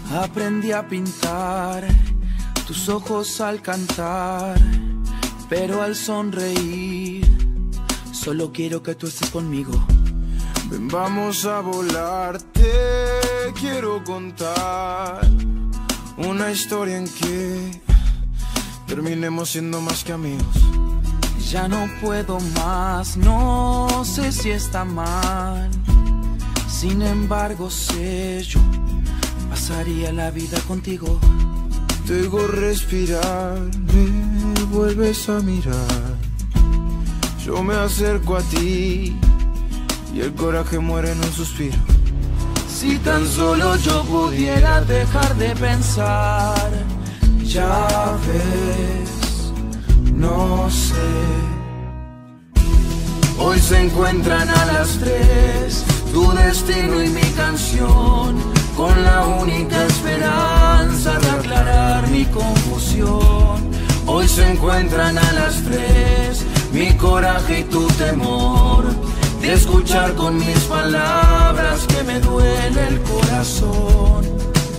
Aprendí a pintar tus ojos al cantar, pero al sonreír solo quiero que tú estés conmigo. Ven, vamos a volar, te quiero contar una historia en que terminemos siendo más que amigos. Ya no puedo más, no sé si está mal. Sin embargo sé, yo pasaría la vida contigo. Te oigo respirar, me vuelves a mirar. Yo me acerco a ti y el coraje muere en un suspiro. Si tan solo yo pudiera dejar de pensar. Ya ves, no sé. Hoy se encuentran a las 3 tu destino y mi canción, con la única esperanza de aclarar mi confusión. Hoy se encuentran a las 3 mi coraje y tu temor, de escuchar con mis palabras que me duele el corazón.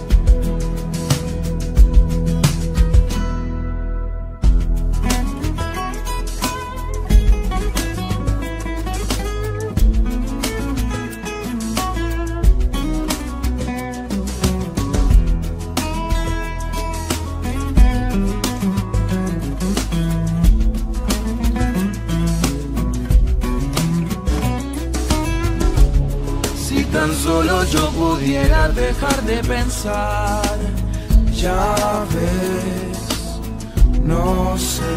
Tan solo yo pudiera dejar de pensar. Ya ves, no sé.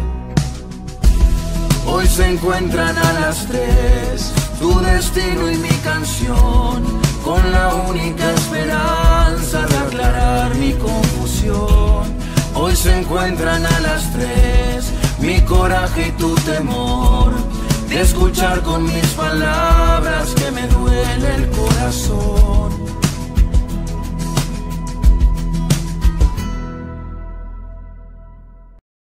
Hoy se encuentran a las 3 tu destino y mi canción, con la única esperanza de aclarar mi confusión. Hoy se encuentran a las 3 mi coraje y tu temor, de escuchar con mis palabras que me duele el corazón.